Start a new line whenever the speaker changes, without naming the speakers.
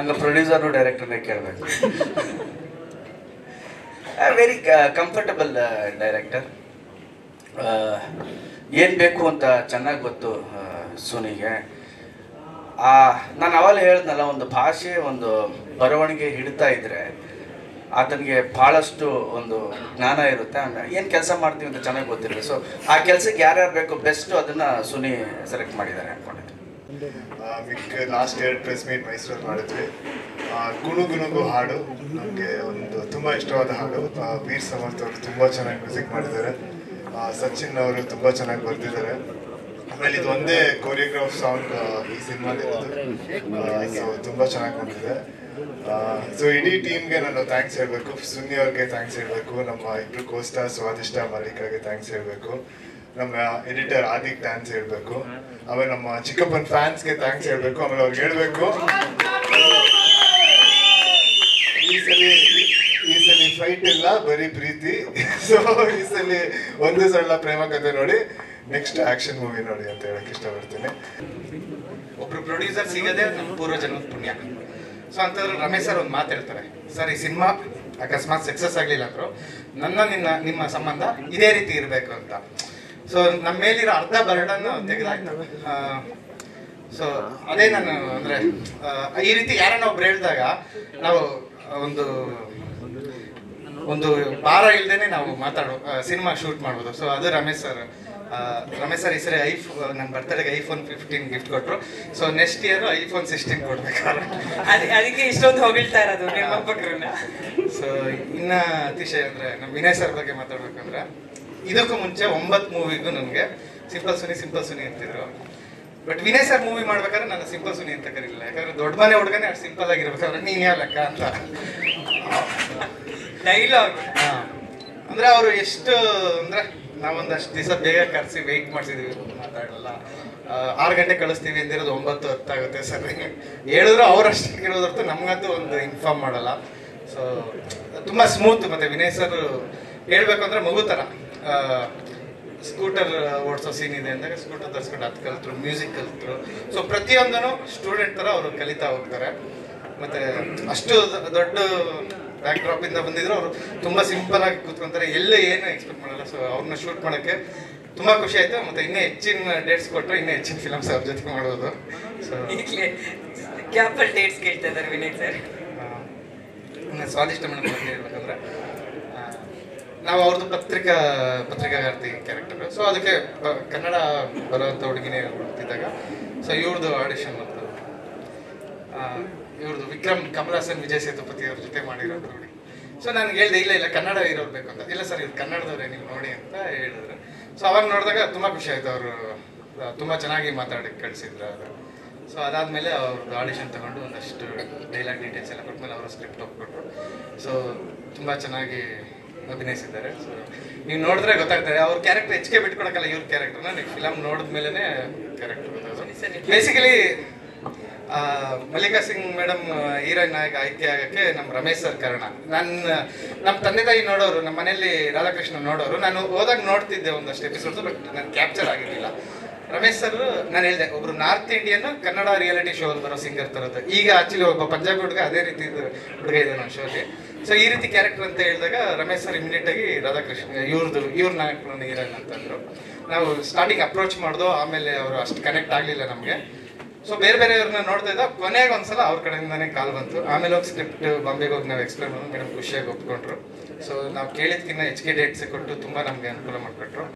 ಹಂಗೆ ಪ್ರೊಡ್ಯೂಸರ್ನು ಡೈರೆಕ್ಟರ್ನೇ ಕೇಳಬೇಕು. Very comfortable director. ಏನು ಬೇಕು ಅಂತ ಚೆನ್ನಾಗಿ ಗೊತ್ತು ಸುನಿಗೆ. ನಾನು ಅವಾಗ ಹೇಳಿದ್ನಲ್ಲ, ಒಂದು ಭಾಷೆ ಒಂದು ಬರವಣಿಗೆ ಹಿಡ್ತಾ ಇದ್ರೆ ಆತನಿಗೆ ಭಾಳಷ್ಟು ಒಂದು ಜ್ಞಾನ ಇರುತ್ತೆ. ಏನು ಕೆಲಸ ಮಾಡ್ತೀವಿ ಅಂತ ಚೆನ್ನಾಗಿ ಗೊತ್ತಿರುತ್ತೆ. ಸೊ ಆ ಕೆಲಸಕ್ಕೆ ಯಾರ್ಯಾರು ಬೇಕು ಬೆಸ್ಟು ಅದನ್ನು ಸುನಿ ಸೆಲೆಕ್ಟ್ ಮಾಡಿದ್ದಾರೆ ಅಂದ್ಕೊಂಡಿದ್ದೆ.
ಲಾಸ್ಟ್ 2 ಪ್ರೆಸ್ ಮೀಟ್ ಮೈಸೂರಲ್ಲಿ ಮಾಡಿದ್ವಿ. ಗುಣುಗುಣುಗು ಹಾಡು ನಮಗೆ ಒಂದು ತುಂಬ ಇಷ್ಟವಾದ ಹಾಡು. ವೀರ್ ಸಮರ್ಥ ಅವರು ತುಂಬ ಚೆನ್ನಾಗಿ ಮ್ಯೂಸಿಕ್ ಮಾಡಿದ್ದಾರೆ. ಸಚಿನ್ ಅವರು ತುಂಬ ಚೆನ್ನಾಗಿ ಬರೆದಿದ್ದಾರೆ. ಆಮೇಲೆ ಇದು ಒಂದೇ ಕೊರಿಯೋಗ್ರಾಫ್ ಸಾಂಗ್ ಈ ಸಿನಿಮಾದಿರೋದು. ಸೊ ತುಂಬ ಚೆನ್ನಾಗಿ ಬಂದಿದೆ. ಸೊ ಇಡೀ ಟೀಮ್ಗೆ ನಾನು ಥ್ಯಾಂಕ್ಸ್ ಹೇಳಬೇಕು. ಸುನಿ ಅವ್ರಿಗೆ ಥ್ಯಾಂಕ್ಸ್ ಹೇಳಬೇಕು. ನಮ್ಮ ಇಬ್ಬರು ಕೋಸ್ಟಾರ್ ಸ್ವಾದಿಷ್ಟ ಮಲ್ಲಿಕಾಗೆ ಥ್ಯಾಂಕ್ಸ್ ಹೇಳಬೇಕು. ನಮ್ಮ ಎಡಿಟರ್ ಆದಿಕ್ ಥ್ಯಾಂಕ್ಸ್ ಹೇಳಬೇಕು. ಆಮೇಲೆ ನಮ್ಮ ಚಿಕ್ಕಪ್ಪನ ಫ್ಯಾನ್ಸ್ಗೆ ಥ್ಯಾಂಕ್ಸ್ ಹೇಳಬೇಕು. ಆಮೇಲೆ ಅವ್ರಿಗೆ ಹೇಳಬೇಕು, ಈ ಸಲ ಫೈಟ್ ಇಲ್ಲ, ಬರೀ ಪ್ರೀತಿ. ಸೊ ಈ ಸಲ ಒಂದು ಸಣ್ಣ ಪ್ರೇಮ ಕಥೆ ನೋಡಿ, ನೆಕ್ಸ್ಟ್ ಆಕ್ಷನ್ ಮೂವಿ ನೋಡಿ ಅಂತ ಹೇಳಕ್ ಇಷ್ಟಪಡ್ತೀನಿ.
ಒಬ್ರು ಪ್ರೊಡ್ಯೂಸರ್ ಸಿಗದೆ ನಮ್ಮ ಪೂರ್ವಜನ್ಮದ ಪುಣ್ಯ. ಸೊ ಅಂತಂದ್ರೆ ರಮೇಶ್ ಸರ್ ಒಂದು ಮಾತು ಹೇಳ್ತಾರೆ, ಸರ್ ಈ ಸಿನಿಮಾ ಅಕಸ್ಮಾತ್ ಸಕ್ಸಸ್ ಆಗಲಿಲ್ಲ ಅಂದ್ರು ನಿಮ್ಮ ಸಂಬಂಧ ಇದೇ ರೀತಿ ಇರಬೇಕು ಅಂತ. ಸೊ ನಮ್ಮ ಮೇಲಿರೋ ಅರ್ಧ ಬರ್ಡನ್ನು ತೆಗೆದಾಯ್ತು. ಸೊ ಅದೇ ನಾನು ಅಂದರೆ ಈ ರೀತಿ ಯಾರನ್ನ ಒಬ್ರು ಹೇಳಿದಾಗ ನಾವು ಒಂದು ಭಾರ ಇಲ್ದೇನೆ ನಾವು ಸಿನಿಮಾ ಶೂಟ್ ಮಾಡ್ಬೋದು. ಸೊ ಅದು ರಮೇಶ್ ಸರ್ ಈ ಸರಿ ನನ್ನ ಬರ್ತಡೆಗೆ iPhone 15 ಗಿಫ್ಟ್ ಕೊಟ್ಟರು. ಸೊ ನೆಕ್ಸ್ಟ್ ಇಯರ್ iPhone 16 ಕೊಡ್ಬೇಕಾದ್ರೆ
ಅದಕ್ಕೆ ಇಷ್ಟೊಂದು ಹೊಗಳ್ತಾ ಇರೋದು ನಿರ್ಮಾಪಕರನ್ನ.
ಸೊ ಇನ್ನ ಅತಿಶಯ ಅಂದ್ರೆ ನಮ್ಮ ವಿನಯ್ ಸರ್ ಬಗ್ಗೆ ಮಾತಾಡ್ಬೇಕಂದ್ರೆ, ಇದಕ್ಕೂ ಮುಂಚೆ 9 ಮೂವಿಗೂ ನನಗೆ ಸಿಂಪಲ್ ಸುನಿ ಅಂತಿದ್ರು. ಬಟ್ ವಿನಯ್ ಸರ್ ಮೂವಿ ಮಾಡ್ಬೇಕಾದ್ರೆ ನಾನು ಸಿಂಪಲ್ ಸುನಿ ಅಂತ ಕರೀಲಿಲ್ಲ. ಯಾಕಂದ್ರೆ ದೊಡ್ಡ ಮನೆ ಹುಡುಗನೇ ಅಷ್ಟು ಸಿಂಪಲ್ ಆಗಿರ್ಬೇಕಾದ್ರೆ ನೀನ್ ಯಾವ ಲೆಕ್ಕ ಅಂತ
ಡೈಲಾಗ್.
ಅಂದ್ರೆ ಅವರು ಎಷ್ಟು ಅಂದ್ರೆ ನಾವೊಂದಷ್ಟು ದಿವಸ ಬೇಗ ಕರೆಸಿ ವೆಯ್ಟ್ ಮಾಡ್ಸಿದ್ವಿ, ಮಾತಾಡಲ್ಲ. 6 ಗಂಟೆ ಕಳಿಸ್ತೀವಿ ಅಂದಿರೋದು 9:10 ಆಗುತ್ತೆ ಸರ್. ಹೇಳಿದ್ರು ಅವ್ರಷ್ಟು ಇರೋದರ್ಥ ನಮ್ಗಂತೂ ಒಂದು ಇನ್ಫಾರ್ಮ್ ಮಾಡಲ್ಲ. ಸೊ ತುಂಬಾ ಸ್ಮೂತ್. ಮತ್ತೆ ವಿನಯ್ ಸರ್ ಹೇಳ್ಬೇಕು ಅಂದ್ರೆ ಮಗು ಥರ. ಸ್ಕೂಟರ್ ಓಡಿಸೋ ಸೀನ್ ಇದೆ ಅಂದಾಗ ಸ್ಕೂಟರ್ ತರಿಸ್ಕೊಂಡು ಅದು ಕಲಿತರು, ಮ್ಯೂಸಿಕ್ ಕಲಿತರು. ಸೊ ಪ್ರತಿಯೊಂದೂ ಸ್ಟೂಡೆಂಟ್ ಥರ ಅವರು ಕಲಿತಾ ಹೋಗ್ತಾರೆ. ಮತ್ತೆ ಅಷ್ಟು ದೊಡ್ಡ ಬ್ಯಾಕ್ ಡ್ರಾಪ್ ಇಂದ ಬಂದಿದ್ರು. ಅವರು ತುಂಬಾ ಸಿಂಪಲ್ ಆಗಿ ಕೂತ್ಕೊಂತಾರೆ, ಎಲ್ಲೇ ಏನು ಎಕ್ಸ್ಪೆಕ್ಟ್ ಮಾಡಲ್ಲ. ಸೊ ಅವ್ರನ್ನ ಶೂಟ್ ಮಾಡೋಕ್ಕೆ ತುಂಬಾ ಖುಷಿ ಆಯ್ತು. ಮತ್ತೆ ಇನ್ನೂ ಹೆಚ್ಚಿನ ಡೇಟ್ಸ್ ಕೊಟ್ಟರೆ ಇನ್ನೂ ಹೆಚ್ಚಿನ ಫಿಲಮ್ಸ್ ಅವ್ರ ಜೊತೆ ಮಾಡೋದು. ಸೊ
ಈಗಲೇ ಕ್ಯಾಪಲ್ ಡೇಟ್ಸ್ ಕೇಳ್ತಾ ಇದ್ದಾರೆ ವಿನಯ್ ಸರ್.
ಸ್ವಾದಿಷ್ಟ ಮೇಡಮ್ ಬಗ್ಗೆ ಹೇಳ್ಬೇಕಂದ್ರೆ, ನಾವು ಅವ್ರದ್ದು ಪತ್ರಿಕಾಗಾರ್ತಿ ಕ್ಯಾರೆಕ್ಟರ್. ಸೊ ಅದಕ್ಕೆ ಕನ್ನಡ ಬರುವಂಥ ಹುಡುಗಿನೇ ಹುಡುಕ್ತಿದ್ದಾಗ ಸೊ ಇವ್ರದ್ದು ಆಡಿಷನ್ ಮತ್ತು ಇವ್ರದ್ದು ವಿಕ್ರಮ್ ಕಮಲ್ ಹಾಸನ್ ವಿಜಯ್ ಸೇತುಪತಿ ಅವ್ರ ಜೊತೆ ಮಾಡಿರೋದು ನೋಡಿ. ಸೊ ನಾನು ಹೇಳಿದೆ ಇಲ್ಲ ಕನ್ನಡ ಇರೋರು ಬೇಕು ಅಂತ. ಇಲ್ಲ ಸರ್ ಇವ್ರು ಕನ್ನಡದವ್ರೆ, ನೀವು ನೋಡಿ ಅಂತ ಹೇಳಿದ್ರು. ಸೊ ಅವಾಗ ನೋಡಿದಾಗ ತುಂಬ ಖುಷಿ ಆಯ್ತು. ಅವರು ತುಂಬ ಚೆನ್ನಾಗಿ ಮಾತಾಡಿ ಕಳಿಸಿದ್ರು ಅದು. ಸೊ ಅದಾದಮೇಲೆ ಅವ್ರದ್ದು ಆಡಿಷನ್ ತಗೊಂಡು ಒಂದಷ್ಟು ಡೈಲಾಗ್ ಡೀಟೇಲ್ಸ್ ಎಲ್ಲ ಕೊಟ್ಮೇಲೆ ಅವರು ಸ್ಕ್ರಿಪ್ಟ್ ಒಪ್ಪಿಕೊಟ್ರು. ಸೊ ತುಂಬ ಚೆನ್ನಾಗಿ ಅಭಿನಯಿಸಿದ್ದಾರೆ. ಸೊ ನೀವು ನೋಡಿದ್ರೆ ಗೊತ್ತಾಗ್ತದೆ ಅವ್ರ ಕ್ಯಾರೆಕ್ಟರ್ ಹೆಚ್ಚಿಗೆ ಬಿಟ್ಕೊಡಕ್ಕಲ್ಲ. ಇವ್ರ ಕ್ಯಾರೆಕ್ಟರ್ನ ನೀವು ಫಿಲಮ್ ನೋಡಿದ್ಮೇಲೆ ಕ್ಯಾರೆಕ್ಟರ್ ಗೊತ್ತಾಗೋದು. Basically Mallika Singh madam heroine ಆಗಿ ಆಯ್ಕೆ ಆಗಕ್ಕೆ ನಮ್ಮ ರಮೇಶ್ ಸರ್ ಕಾರಣ. ನಮ್ಮ ತಂದೆ ತಾಯಿ ನೋಡೋರು, ನಮ್ಮ ಮನೆಯಲ್ಲಿ ರಾಧಾಕೃಷ್ಣ ನೋಡೋರು. ನಾನು ಹೋದಾಗ ನೋಡ್ತಿದ್ದೆ ಒಂದಷ್ಟು ಎಪಿಸೋಡ್ಸ್, ಬಟ್ ನಾನು ಕ್ಯಾಪ್ಚರ್ ಆಗಿರಲಿಲ್ಲ. ರಮೇಶ್ ಸರ್ ನಾನು ಹೇಳಿದೆ, ಒಬ್ರು north Indian Kannada reality show ಅಲ್ಲಿ ಬರೋ ಸಿಂಗರ್ ತರೋದು. ಈಗ ಆಕ್ಚುಲಿ ಒಬ್ಬ ಪಂಜಾಬಿ ಹುಡುಗ ಅದೇ ರೀತಿ ಹುಡುಗ ಇದೆ ನಮ್ಮ ಶೋಲಿ. ಸೊ ಈ ರೀತಿ ಕ್ಯಾರೆಕ್ಟರ್ ಅಂತ ಹೇಳಿದಾಗ ರಮೇಶ್ ಸರ್ ಇಮಿಡಿಯೇಟ್ ಆಗಿ ರಾಧಾಕೃಷ್ಣ ಇವ್ರ ನಾಯಕನ ಹೀರೋಯಿನ್ ಅಂತಂದ್ರು. ನಾವು ಸ್ಟಾರ್ಟಿಂಗ್ ಅಪ್ರೋಚ್ ಮಾಡ್ದೋ, ಆಮೇಲೆ ಅವರು ಅಷ್ಟು ಕನೆಕ್ಟ್ ಆಗಲಿಲ್ಲ ನಮಗೆ. ಸೊ ಬೇರೆಯವ್ರನ್ನ ನೋಡ್ತಾ ಇದ್ದ ಕೊನೆಗೆ ಒಂದ್ಸಲ ಅವ್ರ ಕಡೆಯಿಂದಾನೇ ಕಾಲ್ ಬಂತು. ಆಮೇಲೆ ಹೋಗಿ ಸ್ಕ್ರಿಪ್ಟ್ ಬಾಂಬೆಗೆ ಹೋಗಿ ನಾವು ಎಕ್ಸ್ಪ್ಲೇನ್ ಮಾಡೋದು ಮೇಡಮ್ ಖುಷಿಯಾಗಿ ಒಪ್ಕೊಂಡ್ರು. ಸೊ ನಾವು ಕೇಳಿದ್ಕಿನ್ನ ಹೆಚ್ಚಿಗೆ ಡೇಟ್ಸ್ ಕೊಟ್ಟು ತುಂಬ ನಮಗೆ ಅನುಕೂಲ ಮಾಡಿಕೊಟ್ರು.